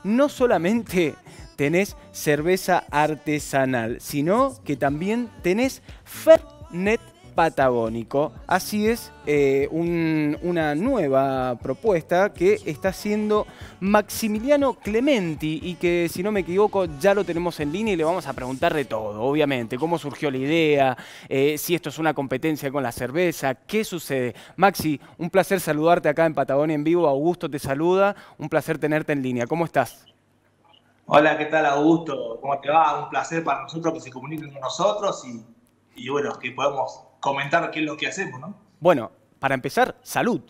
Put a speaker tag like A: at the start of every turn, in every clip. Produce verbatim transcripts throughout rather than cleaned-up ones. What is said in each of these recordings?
A: no solamente tenés cerveza artesanal, sino que también tenés Fernet patagónico. Así es, eh, un, una nueva propuesta que está haciendo Maximiliano Clementi y que, si no me equivoco, ya lo tenemos en línea y le vamos a preguntar de todo, obviamente. Cómo surgió la idea, eh, si esto es una competencia con la cerveza, qué sucede. Maxi, un placer saludarte acá en Patagonia en vivo. Augusto te saluda, un placer tenerte en línea. ¿Cómo estás?
B: Hola, ¿qué tal, Augusto? ¿Cómo te va? Un placer para nosotros que se comuniquen con nosotros y, y bueno, que podamos comentar qué es lo que hacemos, ¿no?
A: Bueno, para empezar, salud.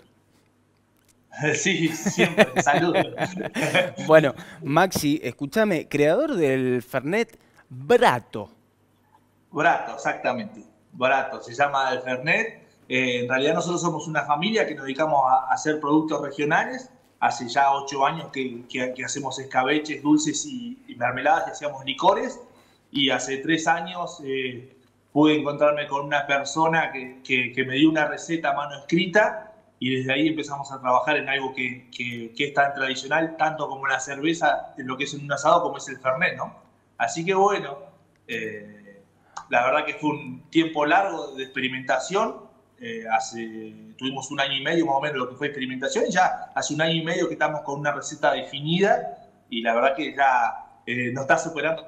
B: Sí, siempre, saludos.
A: Bueno, Maxi, escúchame, creador del Fernet Brato.
B: Barato, exactamente. Barato, se llama el Fernet. Eh, en realidad nosotros somos una familia que nos dedicamos a, a hacer productos regionales. Hace ya ocho años que, que, que hacemos escabeches, dulces y, y mermeladas y hacíamos licores. Y hace tres años eh, pude encontrarme con una persona que, que, que me dio una receta a mano escrita y desde ahí empezamos a trabajar en algo que, que, que es tan tradicional, tanto como la cerveza, en lo que es en un asado, como es el Fernet, ¿no? Así que bueno, eh, la verdad que fue un tiempo largo de experimentación. Eh, hace, tuvimos un año y medio más o menos lo que fue experimentación y ya hace un año y medio que estamos con una receta definida y la verdad que ya eh, nos está superando.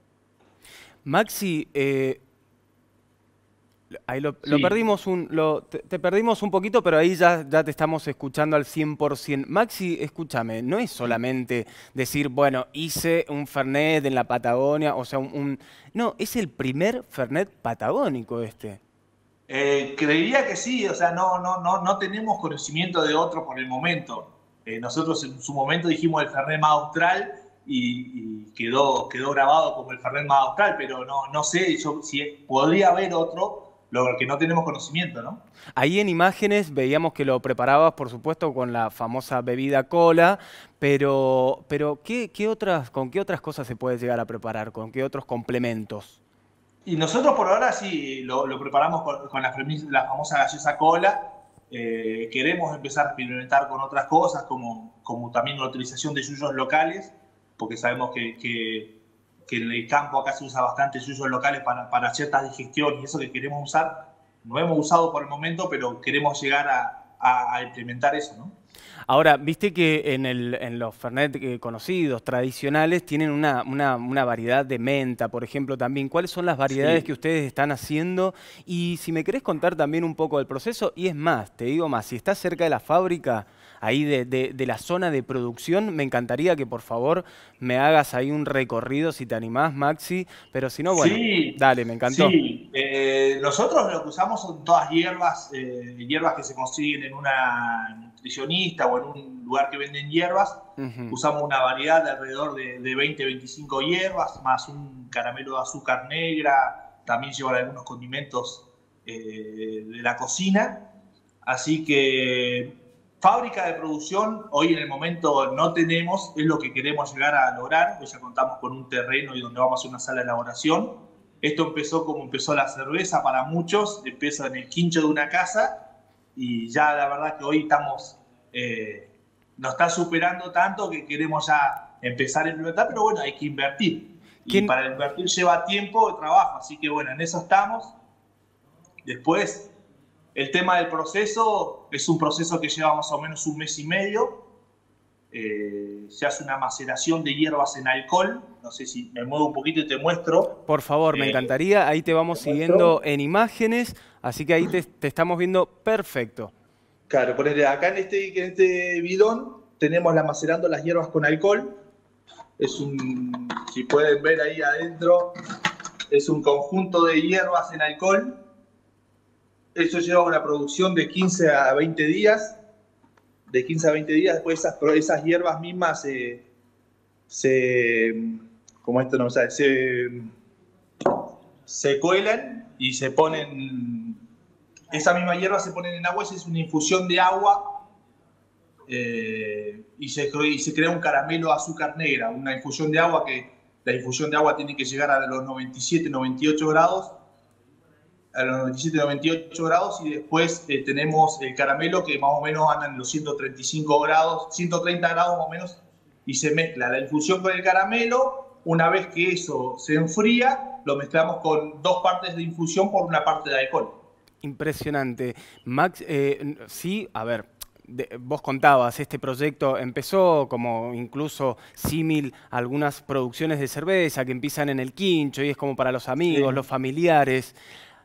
A: Maxi, eh, ahí lo, lo
B: Sí,
A: perdimos un, lo- te, te perdimos un poquito, pero ahí ya, ya te estamos escuchando al cien por ciento. Maxi, escúchame, no es solamente decir, bueno, hice un Fernet en la Patagonia, o sea, un, un- no, es el primer Fernet patagónico este.
B: eh, creería que sí, o sea, no, no, no, no tenemos conocimiento de otro por el momento. Eh, nosotros en su momento dijimos el Fernet más austral y, y quedó, quedó grabado como el Fernet más austral, pero no, no sé yo, si podría haber otro, lo que no tenemos conocimiento, ¿no?
A: Ahí en imágenes veíamos que lo preparabas, por supuesto, con la famosa bebida cola, pero, pero ¿qué, qué otras, ¿con qué otras cosas se puede llegar a preparar? ¿Con qué otros complementos?
B: Y nosotros por ahora sí lo, lo preparamos con, con la, la, famosa gaseosa cola. Eh, queremos empezar a experimentar con otras cosas, como, como también la utilización de yuyos locales, porque sabemos que, que, que en el campo acá se usa bastante yuyos locales para, para ciertas digestiones y eso que queremos usar. No hemos usado por el momento, pero queremos llegar a, a, a implementar eso, ¿no?
A: Ahora, viste que en, el, en los Fernet eh, conocidos, tradicionales, tienen una, una- una variedad de menta, por ejemplo, también. ¿Cuáles son las variedades que
B: Sí.
A: ustedes están haciendo? Y si me querés contar también un poco del proceso, y es más, te digo más, si estás cerca de la fábrica, ahí de, de- de la zona de producción, me encantaría que por favor me hagas ahí un recorrido, si te animás, Maxi, pero si no, bueno,
B: Sí,
A: dale, me encantó.
B: sí. Eh, nosotros lo que usamos son todas hierbas, eh, hierbas que se consiguen en una nutricionista o en un lugar que venden hierbas.
A: Ujú.
B: Usamos una variedad de alrededor de, de veinte, veinticinco hierbas, más un caramelo de azúcar negra. También llevan algunos condimentos eh, de la cocina. Así que fábrica de producción hoy en el momento no tenemos, es lo que queremos llegar a lograr, pues ya contamos con un terreno y donde vamos a hacer una sala de elaboración. Esto empezó como empezó la cerveza para muchos, empieza en el quincho de una casa y ya la verdad que hoy estamos, eh, nos está superando tanto que queremos ya empezar a implementar, pero bueno, hay que invertir. Y
A: ¿Quién,
B: para invertir lleva tiempo de trabajo, así que bueno, en eso estamos. Después, el tema del proceso es un proceso que lleva más o menos un mes y medio. Eh, se hace una maceración de hierbas en alcohol. No sé si me muevo un poquito y te muestro.
A: por favor, me
B: Eh,
A: encantaría. Ahí te
B: te
A: vamos siguiendo
B: muestro.
A: en imágenes, así que ahí te, te estamos viendo perfecto.
B: Claro, ponele acá en este, en este bidón tenemos la macerando las hierbas con alcohol. Es un, si pueden ver ahí adentro, es un conjunto de hierbas en alcohol. Eso lleva una producción de quince a veinte días. De quince a veinte días, después esas, esas hierbas mismas se, se como esto no sabe, se, se cuelan y se ponen, esa misma hierba se ponen en agua y se hace una infusión de agua eh, y, se, y se crea un caramelo de azúcar negra, una infusión de agua que la infusión de agua tiene que llegar a los noventa y siete, noventa y ocho grados, a los noventa y siete, noventa y ocho grados y después eh, tenemos el caramelo que más o menos anda en los ciento treinta y cinco grados, ciento treinta grados más o menos y se mezcla la infusión con el caramelo. Una vez que eso se enfría, lo mezclamos con dos partes de infusión por una parte de alcohol.
A: Impresionante. Max, eh, sí, a ver, de, vos contabas, este proyecto empezó como incluso símil a algunas producciones de cerveza que empiezan en el quincho y es como para los amigos,
B: Sí.
A: los familiares.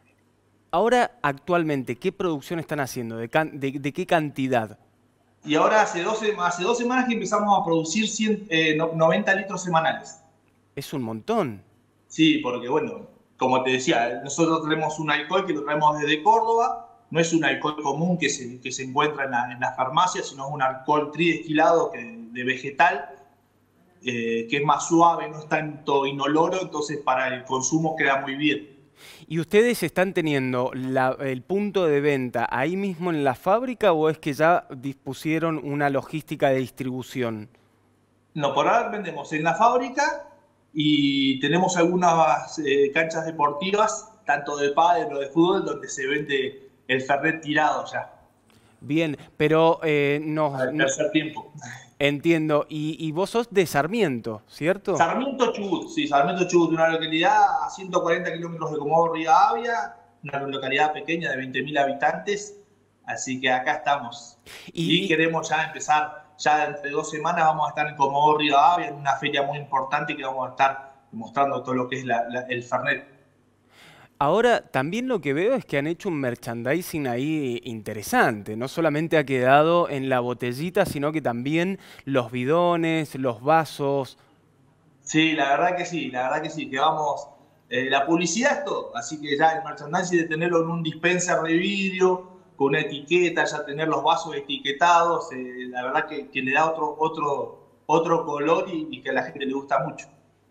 A: Ahora, actualmente, ¿qué producción están haciendo? ¿De, can, de, de qué cantidad?
B: Y ahora hace dos, hace dos semanas que empezamos a producir cien, eh, noventa litros semanales.
A: Es un montón.
B: Sí, porque bueno, como te decía, nosotros tenemos un alcohol que lo traemos desde Córdoba, no es un alcohol común que se, que se encuentra en, la, en las farmacias, sino es un alcohol tridestilado que, de vegetal, eh, que es más suave, no es tanto inoloro, entonces para el consumo queda muy bien.
A: ¿Y ustedes están teniendo la, el punto de venta ahí mismo en la fábrica o es que ya dispusieron una logística de distribución?
B: No, por ahora vendemos en la fábrica y tenemos algunas eh, canchas deportivas, tanto de pádel o de fútbol, donde se vende el Fernet tirado ya.
A: Bien, pero eh, no,
B: Al
A: no-
B: tercer tiempo.
A: entiendo. Y, y vos sos de Sarmiento, ¿cierto?
B: Sarmiento Chubut, sí, Sarmiento Chubut, una localidad a ciento cuarenta kilómetros de Comodoro Rivadavia, una localidad pequeña de veinte mil habitantes, así que acá estamos.
A: Y,
B: Y
A: y-
B: queremos ya empezar, ya entre dos semanas vamos a estar en Comodoro Rivadavia, en una feria muy importante que vamos a estar mostrando todo lo que es la- la- el Fernet.
A: ahora también lo que veo es que han hecho un merchandising ahí interesante. No solamente ha quedado en la botellita, sino que también los bidones, los vasos.
B: Sí, la verdad que sí, la verdad que sí, que vamos, eh, la publicidad es todo, así que ya el merchandising de tenerlo en un dispenser de vidrio, con una etiqueta, ya tener los vasos etiquetados, eh, la verdad que, que le da otro, otro, otro color y, y que a la gente le gusta mucho.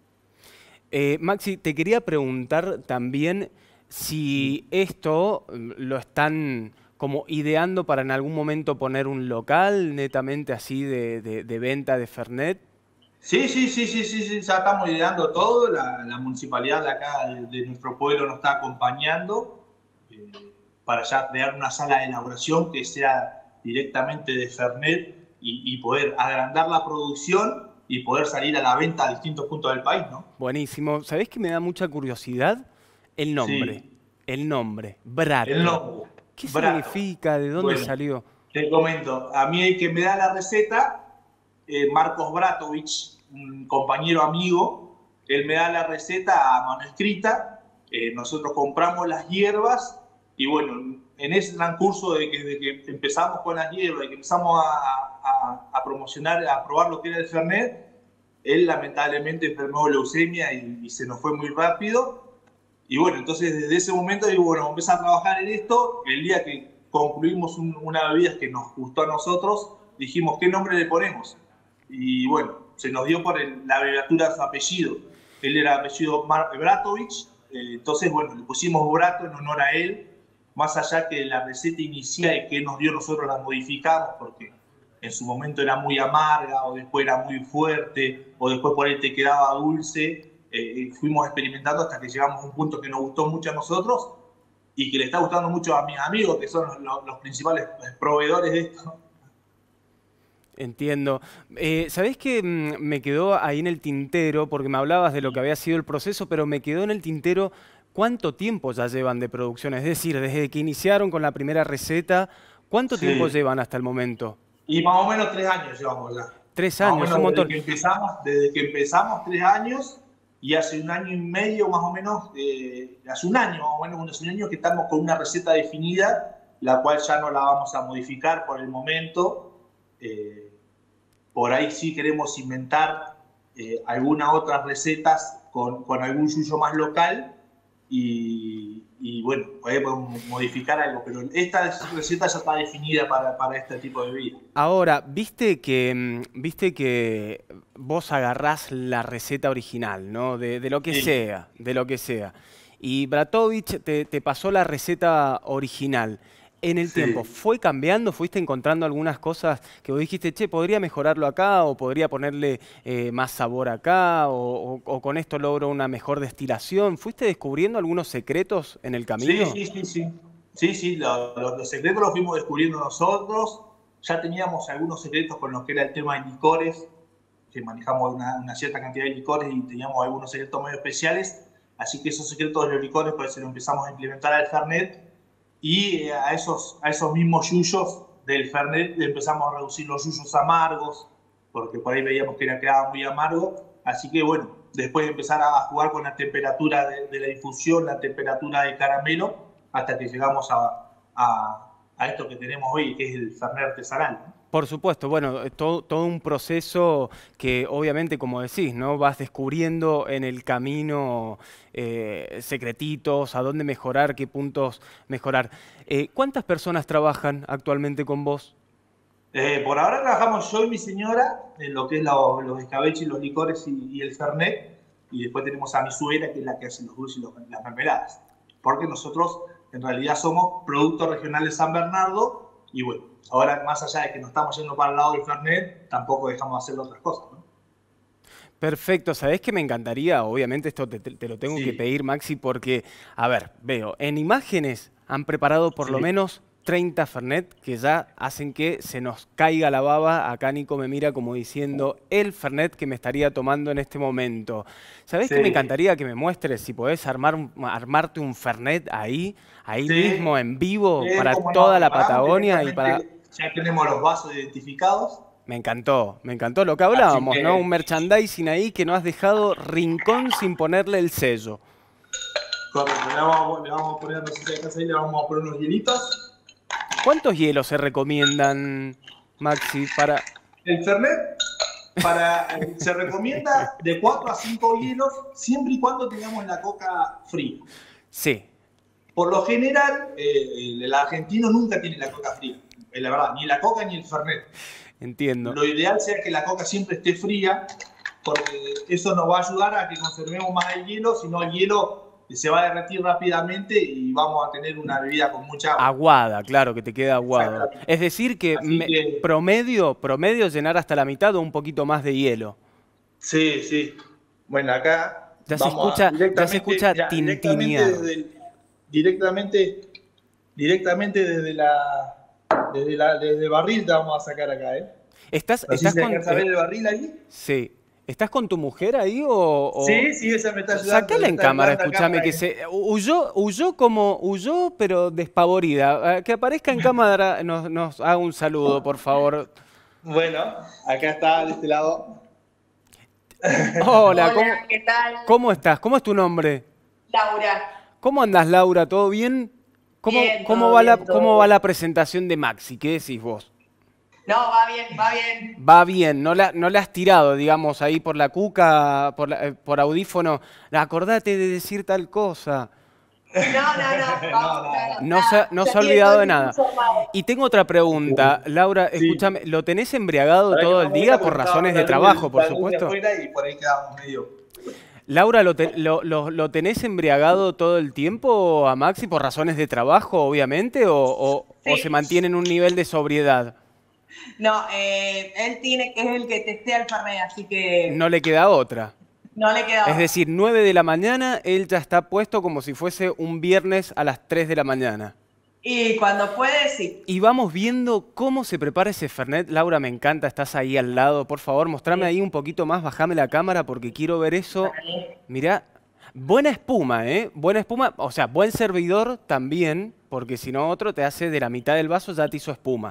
A: Eh, Maxi, te quería preguntar también si esto mm, lo están como ideando para en algún momento poner un local netamente así de, de- de venta de Fernet.
B: Sí, sí, sí, sí, sí, sí, ya estamos ideando todo, la, la municipalidad de acá, de, de nuestro pueblo, nos está acompañando eh, para ya crear una sala de elaboración que sea directamente de Fernet y, y poder agrandar la producción y poder salir a la venta a distintos puntos del país, ¿no?
A: Buenísimo. ¿Sabés que me da mucha curiosidad? El nombre.
B: Sí,
A: El nombre.
B: el
A: Brato.
B: nombre,
A: ¿Qué
B: Brato.
A: significa? ¿De dónde
B: Bueno,
A: salió?
B: te comento, a mí el que me da la receta, eh, Marcos Bratovich, un compañero amigo, él me da la receta a mano escrita, eh, nosotros compramos las hierbas y bueno, en ese transcurso de que, de que empezamos con las hierbas, de que empezamos a, a, a promocionar, a probar lo que era el Fernet, él lamentablemente enfermó de leucemia y, y se nos fue muy rápido. Y bueno, entonces desde ese momento digo, bueno, vamos a empezar a trabajar en esto. El día que concluimos un, una bebida que nos gustó a nosotros, dijimos, ¿qué nombre le ponemos? Y bueno, se nos dio por el, la abreviatura de su apellido. Él era apellido Mar Bratovich, eh, entonces bueno, le pusimos Brato en honor a él, más allá que la receta inicial que él nos dio nosotros la modificamos porque en su momento era muy amarga o después era muy fuerte o después por ahí te quedaba dulce. Eh, fuimos experimentando hasta que llegamos a un punto que nos gustó mucho a nosotros y que le está gustando mucho a mis amigos, que son los, los principales proveedores de esto.
A: Entiendo. Eh, ¿sabés qué mm, me quedó ahí en el tintero? Porque me hablabas de lo que había sido el proceso, pero me quedó en el tintero cuánto tiempo ya llevan de producción. Es decir, desde que iniciaron con la primera receta, ¿cuánto tiempo
B: Sí.
A: llevan hasta el momento?
B: Y más o menos tres años llevamos ya.
A: Tres
B: Más o
A: años, un
B: menos desde
A: montón.
B: que empezamos, desde que empezamos tres años y hace un año y medio más o menos, eh, hace un año más o menos, hace un año que estamos con una receta definida, la cual ya no la vamos a modificar por el momento. Eh, por ahí sí queremos inventar eh, algunas otras recetas con, con algún suyo más local y, y bueno, por ahí podemos modificar algo, pero esta receta ya está definida para, para este tipo de bebida.
A: Ahora, viste que, mm, viste que vos agarrás la receta original, ¿no? De, de lo que
B: Sí,
A: sea, de lo que sea. Y Bratovich te, te pasó la receta original. En el tiempo,
B: sí.
A: ¿fue cambiando? ¿Fuiste encontrando algunas cosas que vos dijiste, che, podría mejorarlo acá o podría ponerle eh, más sabor acá o, o- o con esto logro una mejor destilación? ¿Fuiste descubriendo algunos secretos en el
B: Sí,
A: camino?
B: sí, sí, sí. Sí, sí, lo- lo- los secretos los fuimos descubriendo nosotros. Ya teníamos algunos secretos con lo que era el tema de licores, que manejamos una, una cierta cantidad de licores y teníamos algunos secretos medio especiales. Así que esos secretos de los licores pues se los empezamos a implementar al Fernet y eh, a, esos, a esos mismos yuyos del Fernet le empezamos a reducir los yuyos amargos, porque por ahí veíamos que era quedaba muy amargo. Así que bueno, después de empezar a jugar con la temperatura de, de la infusión, la temperatura del caramelo, hasta que llegamos a, a, a esto que tenemos hoy, que es el Fernet artesanal, ¿no?
A: Por supuesto, bueno, todo, todo un proceso que obviamente, como decís, ¿no? Vas descubriendo en el camino eh, secretitos, a dónde mejorar, qué puntos mejorar. Eh, ¿Cuántas personas trabajan actualmente con vos?
B: Eh, por ahora trabajamos yo y mi señora en lo que es lo, los escabeches, los licores y, y el Fernet, y después tenemos a mi suegra, que es la que hace los dulces y los, las mermeladas. Porque nosotros en realidad somos productos regionales de San Bernardo, y bueno, ahora más allá de que nos estamos yendo para el lado del Fernet, tampoco dejamos de hacer otras cosas, ¿no?
A: Perfecto, ¿sabés qué me encantaría? Obviamente esto te, te lo tengo
B: Sí.
A: que pedir, Maxi, porque, a ver, veo, en imágenes han preparado por
B: Sí.
A: lo menos treinta Fernet que ya hacen que se nos caiga la baba. Acá Nico me mira como diciendo el Fernet que me estaría tomando en este momento. ¿Sabés
B: Sí.
A: qué me encantaría que me muestres? Si podés armar un- armarte un Fernet ahí, ahí
B: Sí.
A: mismo, en vivo,
B: Eh,
A: para
B: cómo no,
A: toda la
B: preparamos
A: Patagonia y para...
B: directamente. Ya tenemos los vasos identificados.
A: Me encantó, me encantó lo que hablábamos,
B: que-
A: ¿no? Un merchandising ahí que no has dejado rincón sin ponerle el sello.
B: Correcto, le vamos, le vamos a poner, no sé si acá ahí, le vamos a poner unos hielitos.
A: ¿Cuántos hielos se recomiendan, Maxi, para...?
B: El Fernet para, se recomienda de cuatro a cinco hielos, siempre y cuando tengamos la coca fría.
A: Sí,
B: Por lo general, eh, el argentino nunca tiene la coca fría. Es la verdad, ni la coca ni el Fernet.
A: entiendo.
B: Lo ideal sea que la coca siempre esté fría, porque eso nos va a ayudar a que conservemos más el hielo, si no el hielo se va a derretir rápidamente y vamos a tener una bebida con mucha agua.
A: Aguada, claro, que te queda aguado.
B: Exactamente.
A: Es decir que,
B: Así
A: me-
B: que-
A: promedio, promedio llenar hasta la mitad o un poquito más de hielo.
B: Sí, sí. Bueno, acá
A: Ya se
B: vamos a-
A: escucha- ya se
B: directamente-
A: escucha
B: ya, directamente
A: tintinear.
B: desde el- directamente, directamente desde la, desde la, desde el barril te vamos a sacar acá, ¿eh?
A: ¿Estás,
B: No sé
A: estás
B: si se
A: con,
B: alcanza a ver
A: eh,
B: el barril ahí.
A: sí. ¿Estás con tu mujer ahí o...? o-
B: Sí, sí, esa me está ayudando.
A: Sacala
B: me
A: en
B: está
A: cámara,
B: ayudando a
A: escúchame,
B: cámara
A: que
B: ahí.
A: se huyó, huyó como huyó, pero despavorida. Eh, Que aparezca en cámara, nos, nos haga un saludo, por favor.
B: Bueno, acá está de este lado.
A: Hola,
C: Hola,
A: ¿cómo,
C: ¿qué tal?
A: cómo estás? ¿Cómo es tu nombre?
C: Laura.
A: ¿Cómo andás, Laura? ¿Todo bien? ¿Cómo,
C: Bien,
A: cómo
C: todo
A: va la,
C: bien, todo
A: cómo
C: bien.
A: va la presentación de Maxi? ¿Qué decís vos?
C: No, va bien, va bien.
A: Va bien, no la, no la has tirado, digamos, ahí por la cuca, por, la- eh, por audífono. Acordate de decir tal cosa.
C: No, no, no. Vamos,
B: no,
C: claro,
A: No
C: nada,
A: se, no
C: ya
A: se ha
C: tiene
A: olvidado
C: todo
A: de
C: el
A: nada.
C: informado.
A: Y tengo otra pregunta. Laura,
B: Sí.
A: escúchame, ¿lo tenés embriagado
B: Ahora que
A: todo el
B: vamos a
A: día
B: ver,
A: por
B: porque
A: razones de
B: estaba la luz
A: trabajo, por
B: la luz de
A: supuesto?
B: afuera y por ahí quedamos medio.
A: Laura, ¿lo, te- lo- lo- lo tenés embriagado todo el tiempo a Maxi por razones de trabajo, obviamente, o, o- o
C: Sí.
A: se mantiene en un nivel de sobriedad?
C: No, eh, él tiene que es el que testea el Fernet, así que no,
A: No le queda otra.
C: le queda.
A: Es decir, nueve de la mañana, él ya está puesto como si fuese un viernes a las tres de la mañana.
C: Y cuando puede, sí.
A: Y vamos viendo cómo se prepara ese Fernet. Laura, me encanta, estás ahí al lado. Por favor, mostrame
C: Sí.
A: ahí un poquito más, bajame la cámara porque quiero ver eso.
C: Vale.
A: Mirá, buena espuma, ¿eh? Buena espuma, o sea, buen servidor también, porque si no otro te hace de la mitad del vaso ya te hizo espuma.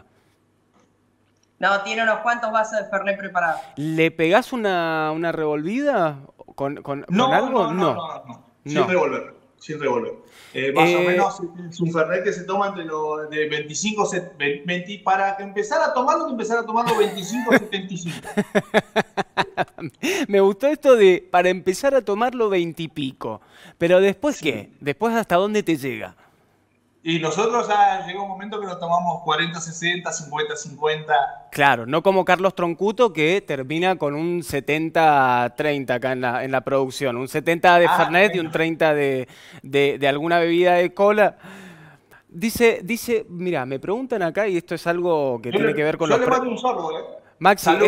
C: No, tiene unos cuantos vasos de Fernet preparados.
A: ¿Le pegás una, una revolvida con, con- con
B: No,
A: algo?
B: no, no, no, no. Sin
A: No.
B: revolver, sin revolver. Eh, más
A: Eh,
B: o menos es un Fernet que se toma entre los de veinticinco, se- veinte, para que empezar a tomarlo, que empezar a tomarlo veinticinco a setenta y cinco.
A: Me gustó esto de, para empezar a tomarlo veintipico. Pero después,
B: Sí.
A: ¿qué? Después, ¿hasta dónde te llega?
B: Y nosotros ya llegó un momento que lo tomamos cuarenta sesenta, cincuenta cincuenta.
A: Claro, no como Carlos Troncuto que termina con un setenta treinta acá en la, en la producción. Un setenta de
B: Ah,
A: Fernet y
B: bueno.
A: un treinta de, de- de alguna bebida de cola. Dice, dice, mira, me preguntan acá y esto es algo que
B: Yo
A: tiene
B: le-
A: que ver con
B: yo
A: los...
B: le
A: pre-
B: mando un sorbo, ¿eh?
A: Maxi,
B: Salud.
A: esto,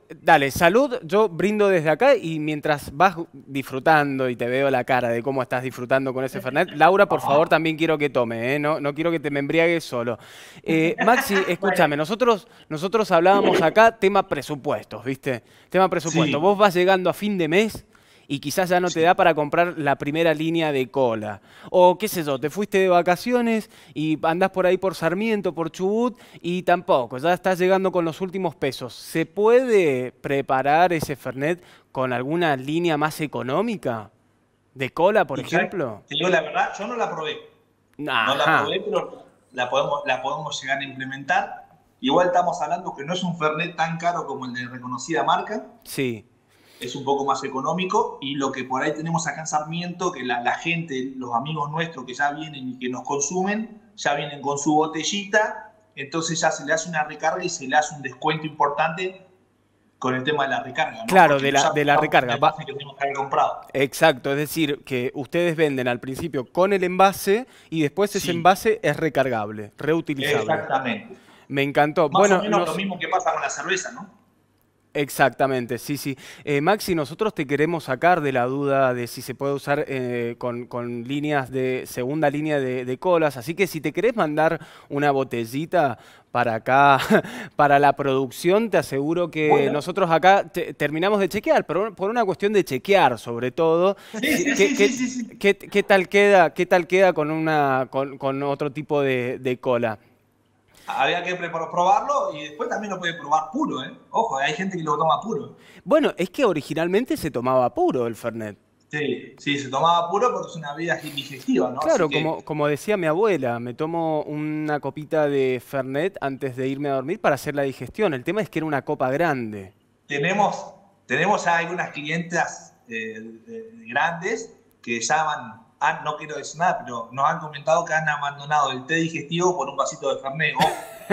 A: dale, salud, yo brindo desde acá y mientras vas disfrutando y te veo la cara de cómo estás disfrutando con ese Fernet, Laura, por favor, también quiero que tome, ¿eh? No, no quiero que te me embriagues solo. Eh, Maxi, escúchame, nosotros, nosotros hablábamos acá tema presupuestos, ¿viste? Tema presupuesto.
B: Sí,
A: Vos vas llegando a fin de mes y quizás ya no te
B: sí.
A: da para comprar la primera línea de cola. O qué sé yo, te fuiste de vacaciones y andás por ahí por Sarmiento, por Chubut y tampoco, ya estás llegando con los últimos pesos. ¿Se puede preparar ese Fernet con alguna línea más económica? ¿De cola, por
B: Y ¿sabes?
A: ejemplo?
B: Te digo la verdad, yo no la probé. No la
A: Ajá,
B: probé, pero la podemos, la podemos llegar a implementar. Igual estamos hablando que no es un Fernet tan caro como el de reconocida marca.
A: sí.
B: Es un poco más económico y lo que por ahí tenemos acá en Sarmiento, que la, la gente, los amigos nuestros que ya vienen y que nos consumen, ya vienen con su botellita, entonces ya se le hace una recarga y se le hace un descuento importante con el tema de la recarga, ¿no?
A: Claro,
B: Porque
A: de la,
B: ya
A: de la
B: compramos
A: recarga.
B: el
A: Va-
B: envase que tenemos que haber comprado.
A: Exacto, es decir, que ustedes venden al principio con el envase y después ese
B: Sí,
A: envase es recargable, reutilizable.
B: exactamente.
A: Me encantó.
B: Más o
A: Bueno,
B: menos lo
A: nos...
B: mismo que pasa con la cerveza, ¿no?
A: Exactamente, sí, sí. Eh, Maxi, nosotros te queremos sacar de la duda de si se puede usar eh, con, con líneas de segunda línea de, de colas, así que si te querés mandar una botellita para acá, para la producción, te aseguro que
B: Bueno,
A: nosotros acá te- terminamos de chequear, pero por una cuestión de chequear sobre todo,
B: sí,
A: si-
B: sí,
A: ¿qué,
B: sí, sí,
A: qué-
B: sí, sí.
A: qué- qué tal queda, qué tal queda con una, con, con otro tipo de, de cola?
B: Había que pre- probarlo y después también lo puede probar puro, ¿eh? Ojo, hay gente que lo toma puro.
A: Bueno, es que originalmente se tomaba puro el Fernet.
B: Sí, sí, se tomaba puro porque es una bebida digestiva, ¿no? Así
A: Claro,
B: que
A: como, como decía mi abuela, me tomo una copita de Fernet antes de irme a dormir para hacer la digestión. El tema es que era una copa grande.
B: tenemos, tenemos ya algunas clientas eh, eh, grandes que llaman, han- no quiero decir nada, pero nos han comentado que han abandonado el té digestivo por un vasito de Fernet. Ojo,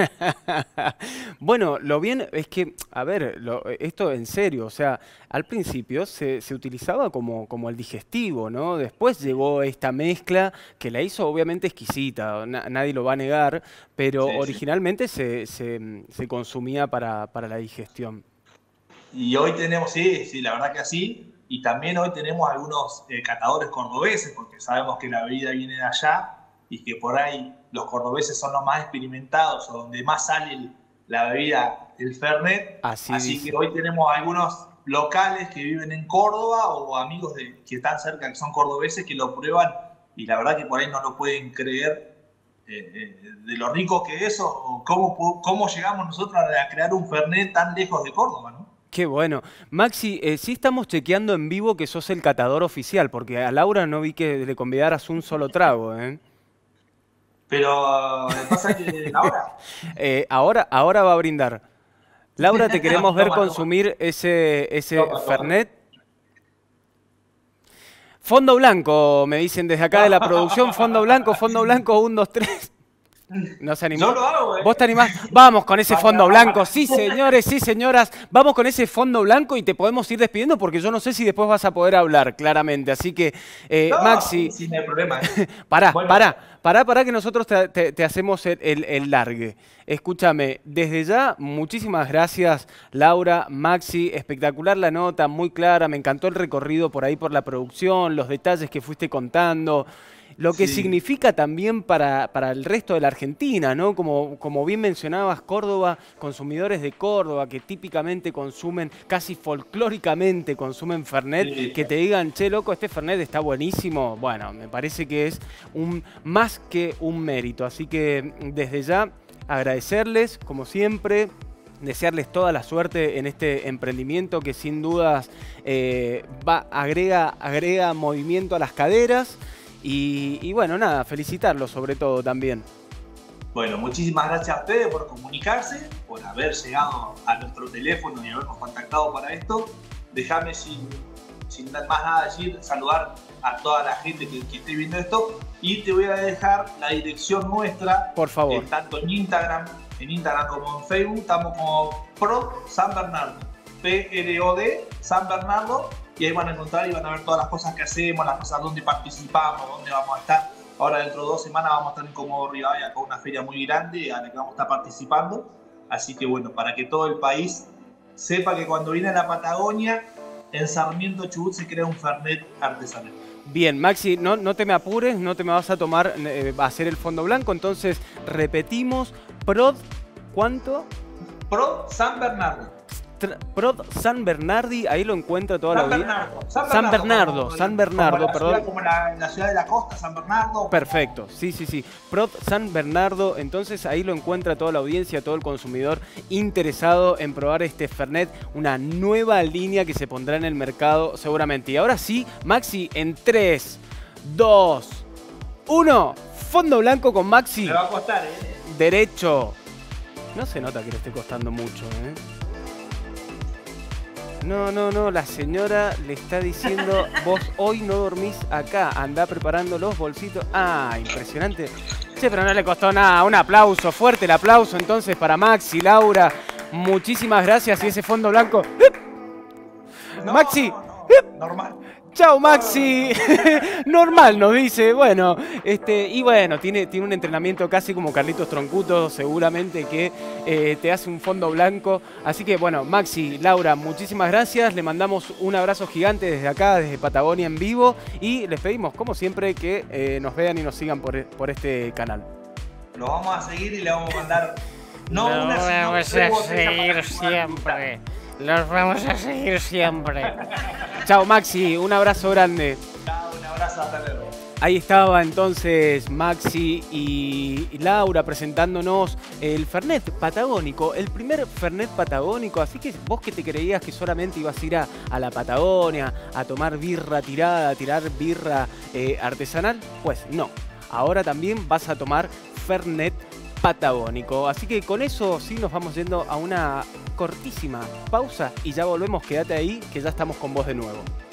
A: Bueno, lo bien es que, a ver, lo- esto en serio, o sea, al principio se, se utilizaba como, como el digestivo, ¿no? Después llegó esta mezcla que la hizo obviamente exquisita, na- nadie lo va a negar, pero
B: sí, sí.
A: originalmente se, se- se consumía para, para la digestión.
B: Y hoy tenemos, sí, sí, la verdad que así. Y también hoy tenemos algunos eh, catadores cordobeses, porque sabemos que la bebida viene de allá y que por ahí los cordobeses son los más experimentados o donde más sale el- la bebida, el Fernet.
A: Así
B: Así
A: dice.
B: que hoy tenemos algunos locales que viven en Córdoba o amigos de, que están cerca, que son cordobeses, que lo prueban y la verdad que por ahí no lo pueden creer eh, eh, de lo rico que es o, o cómo, pu- cómo llegamos nosotros a crear un Fernet tan lejos de Córdoba, ¿no?
A: Qué bueno. Maxi, eh, sí estamos chequeando en vivo que sos el catador oficial, porque a Laura no vi que le convidaras un solo trago, ¿eh?
B: Pero eh, pasa que ahora,
A: Eh, ahora, ahora va a brindar. Laura, te queremos ver
B: toma, toma,
A: consumir ese, ese
B: toma, toma.
A: Fernet. Fondo blanco, me dicen desde acá de la producción. Fondo blanco, fondo blanco, un, dos, tres. ¿No se animó?
B: Yo lo hago, ¿eh?
A: ¿Vos te animás? Vamos con ese
B: Vaya,
A: fondo
B: vaya.
A: blanco. Sí, señores, sí, señoras. Vamos con ese fondo blanco y te podemos ir despidiendo porque yo no sé si después vas a poder hablar, claramente. Así que, eh,
B: No,
A: Maxi,
B: sí, no hay problema. ¿eh?
A: pará,
B: Bueno,
A: pará, pará, pará que nosotros te, te- te hacemos el, el- el largue. Escúchame, desde ya, muchísimas gracias, Laura, Maxi, espectacular la nota, muy clara, me encantó el recorrido por ahí por la producción, los detalles que fuiste contando. Lo que
B: sí,
A: significa también para, para el resto de la Argentina, ¿no? Como, como bien mencionabas, Córdoba, consumidores de Córdoba que típicamente consumen, casi folclóricamente consumen Fernet,
B: sí,
A: que te digan, che, loco, este Fernet está buenísimo. Bueno, me parece que es un, más que un mérito. Así que desde ya, agradecerles, como siempre. Desearles toda la suerte en este emprendimiento que sin dudas eh, va, agrega, agrega movimiento a las caderas. Y, y bueno, nada, felicitarlos sobre todo también.
B: Bueno, muchísimas gracias a ustedes por comunicarse, por haber llegado a nuestro teléfono y habernos contactado para esto. Déjame sin, sin más nada decir, saludar a toda la gente que, que esté viendo esto y te voy a dejar la dirección nuestra,
A: Por favor.
B: eh, tanto en Instagram, en Instagram como en Facebook, estamos como Prod San Bernardo, P R O D San Bernardo, y ahí van a encontrar y van a ver todas las cosas que hacemos, las cosas donde participamos, donde vamos a estar. Ahora dentro de dos semanas vamos a estar en Comodoro Rivadavia con una feria muy grande a la que vamos a estar participando. Así que bueno, para que todo el país sepa que cuando viene a la Patagonia, en Sarmiento Chubut se crea un Fernet artesanal.
A: Bien, Maxi, no, no te me apures, no te me vas a tomar, eh, a hacer el fondo blanco, entonces repetimos, Prod, ¿cuánto?
B: Prod San Bernardo.
A: Prod San Bernardi, ahí lo encuentra toda
B: San
A: la
B: Bernardo.
A: vida.
B: San Bernardo,
A: San Bernardo,
B: como,
A: San Bernardo,
B: como la
A: perdón.
B: Ciudad, como la, la ciudad de la costa, San Bernardo.
A: Perfecto, sí, sí, sí. Prod San Bernardo, entonces ahí lo encuentra toda la audiencia, todo el consumidor interesado en probar este Fernet, una nueva línea que se pondrá en el mercado seguramente. Y ahora sí, Maxi, en tres, dos, uno, fondo blanco con Maxi.
B: Me va a costar, ¿eh?
A: Derecho. No se nota que le esté costando mucho, ¿eh? No, no, no, la señora le está diciendo, vos hoy no dormís acá, andá preparando los bolsitos. Ah, impresionante. Che, pero no le costó nada. Un aplauso, fuerte el aplauso entonces para Maxi, Laura. Muchísimas gracias. Y ese fondo blanco.
B: No,
A: Maxi.
B: no, no, normal.
A: Chau, Maxi. Normal, nos dice. Bueno, este, y bueno, tiene, tiene un entrenamiento casi como Carlitos Troncuto, seguramente que eh, te hace un fondo blanco. Así que, bueno, Maxi, Laura, muchísimas gracias. Le mandamos un abrazo gigante desde acá, desde Patagonia en vivo. Y les pedimos, como siempre, que eh, nos vean y nos sigan por, por este canal.
B: Lo vamos a seguir y le vamos a mandar. No
D: Lo
B: una, sino
D: vamos
B: tres
D: a
B: botellas
D: seguir
B: para
D: siempre. Los vamos a seguir siempre.
A: Chao, Maxi, un abrazo grande.
B: Chao, un abrazo, hasta luego.
A: Ahí estaba entonces Maxi y Laura presentándonos el Fernet patagónico, el primer Fernet patagónico. Así que vos que te creías que solamente ibas a ir a, a la Patagonia a tomar birra tirada, a tirar birra eh, artesanal, pues no. Ahora también vas a tomar Fernet patagónico. Así que con eso sí nos vamos yendo a una cortísima pausa y ya volvemos. Quédate ahí que ya estamos con vos de nuevo.